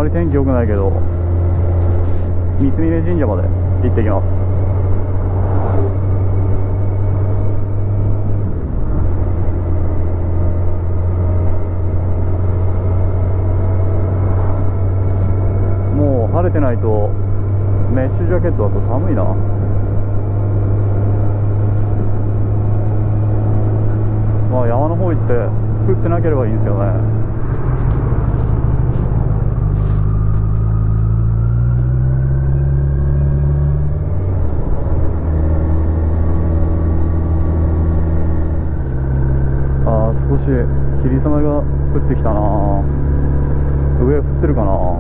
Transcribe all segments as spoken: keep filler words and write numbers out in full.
まり天気良くないけど、三峯神社まで行ってきます。もう晴れてないとメッシュジャケットだと寒いな。まあ山の方行って降ってなければいいんですよね。ああ、少し霧雨が降ってきたな。上降ってるかな。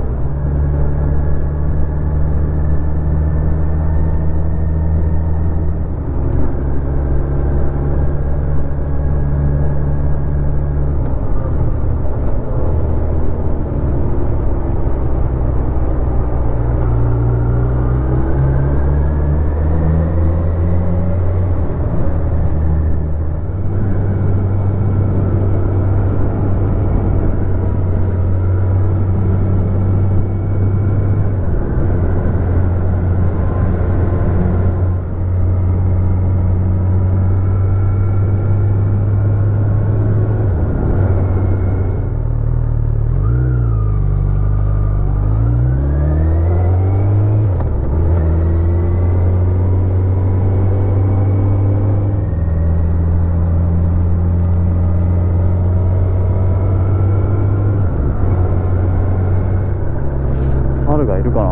猿がいるかな。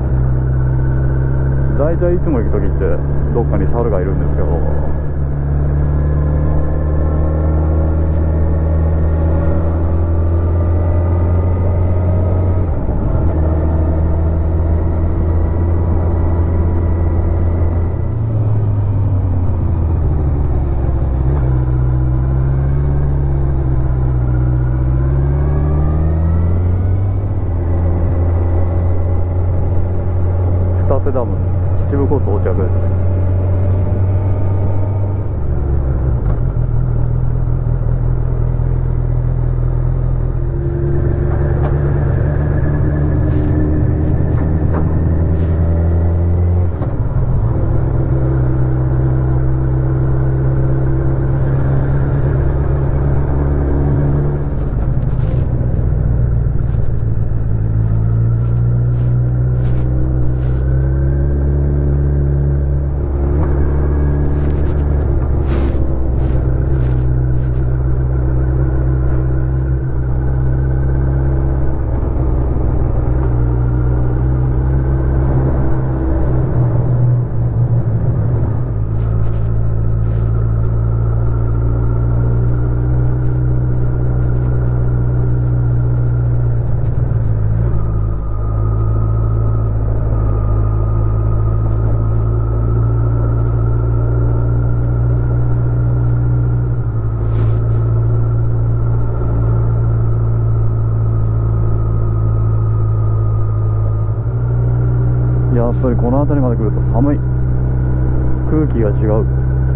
だいたいいつも行く時ってどっかに猿がいるんですけど、二瀬ダム秩父湖到着です。やっぱりこの辺りまで来ると寒い。空気が違う。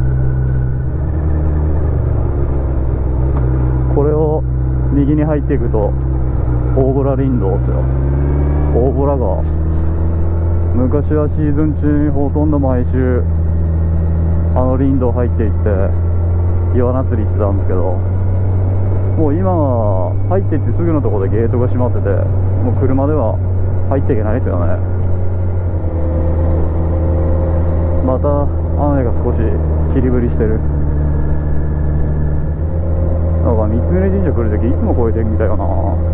これを右に入っていくと大洞林道ですよ。大洞川。昔はシーズン中にほとんど毎週あの林道入っていってイワナ釣りしてたんですけど、もう今は入っていってすぐのところでゲートが閉まってて、もう車では入っていけないですよね。また雨が少し霧降りしてる。なんか三峯神社来るときいつもこういう天気だよな。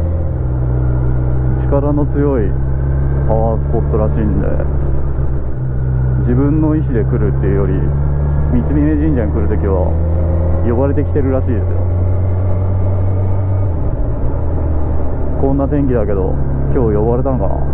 力の強いパワースポットらしいんで、自分の意思で来るっていうより三峯神社に来るときは呼ばれてきてるらしいですよ。こんな天気だけど今日呼ばれたのかな。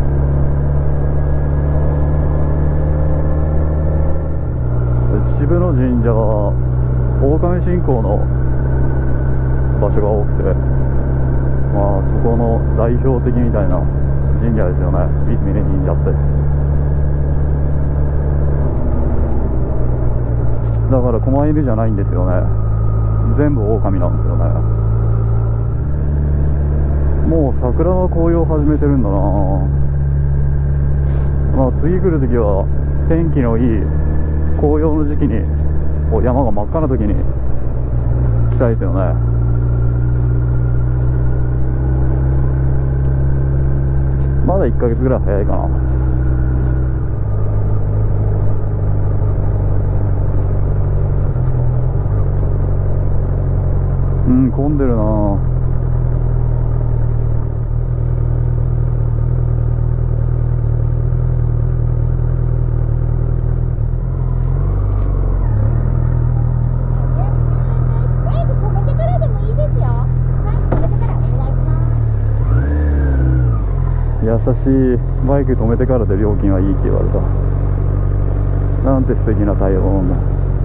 秩父の神社は狼信仰の場所が多くて、まあそこの代表的みたいな神社ですよね、三峯神社って。だから狛犬じゃないんですよね。全部狼なんですよね。 もう桜は紅葉を始めてるんだな。まあ次来るときは天気のいい紅葉の時期に、こう山が真っ赤な時に来たいですよね。まだいっかげつぐらい早いかな。うん、混んでるな。優しい。バイク止めてからで料金はいいって言われた。なんて素敵な対応なんだ。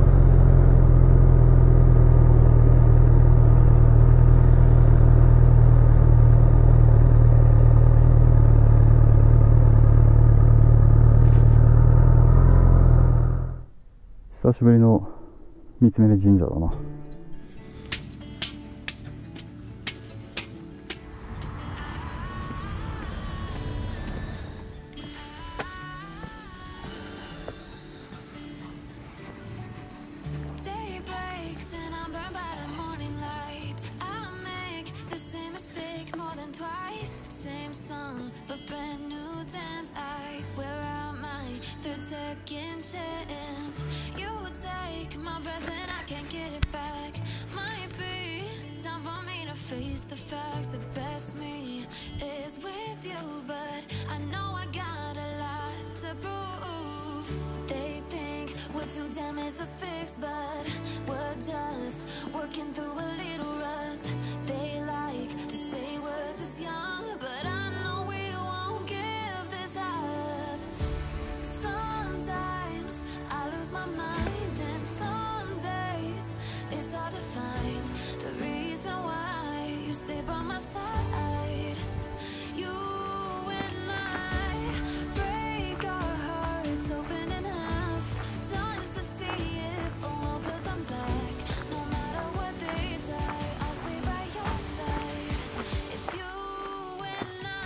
久しぶりの三峯神社だな。 Second chance, you take my breath and I can't get it back. Might be time for me to face the facts. The best me is with you, but I know I got a lot to prove. They think we're too damaged to fix, but we're just working through a little rust. They like to say we're just young, but I know we won't give this up. Sometimes I lose my mind, and some days it's hard to find the reason why you stay by my side. You and I break our hearts open in half just to see if we'll put them back. No matter what they try, I'll stay by your side. It's you and I.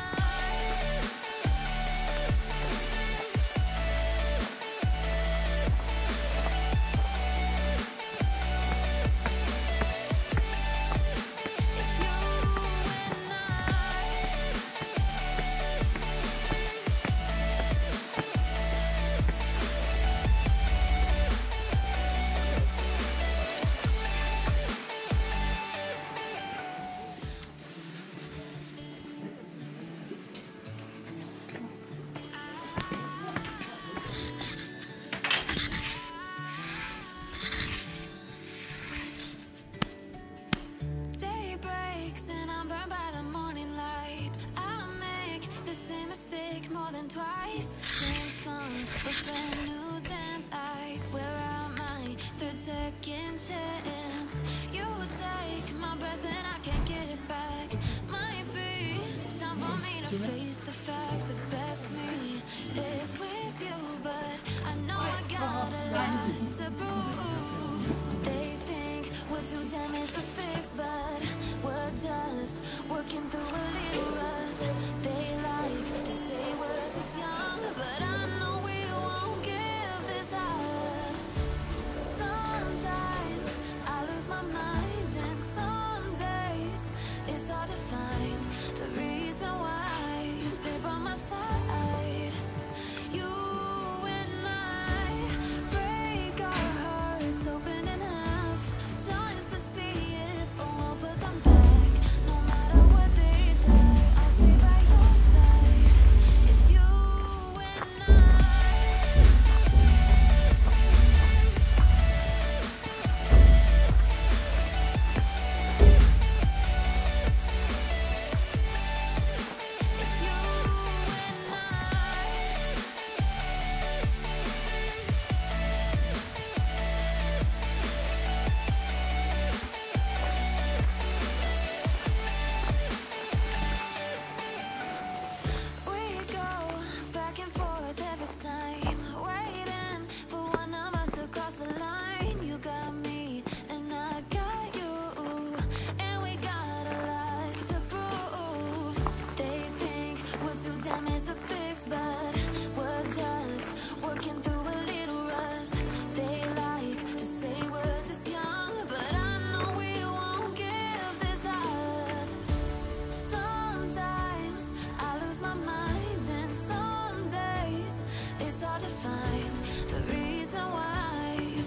Day breaks and I'm burned by the morning light. I make the same mistake more than twice. Same song, but brand new dance. I wear out my third second chance. You take my breath and I can't get it back. Might be time for me to face the facts. The best me is with you, but I know I got a lot to prove. They think we're too damaged to fix, but we're just working through a little rust. They like to say we're just young, but I know we won't give this up. Sometimes I lose my mind, and some days it's hard to find the reason why you stay by my side. You and I break our hearts open in half just to see if we'll put them back. No matter what they try, I'll stay by your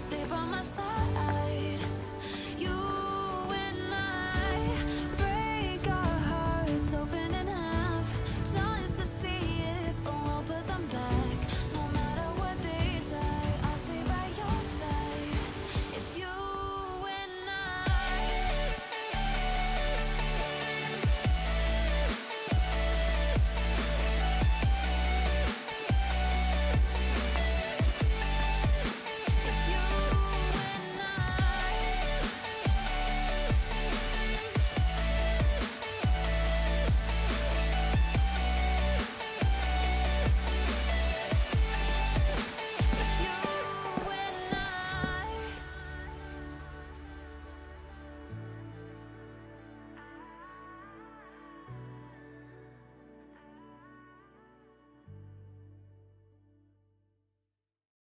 stay by my side.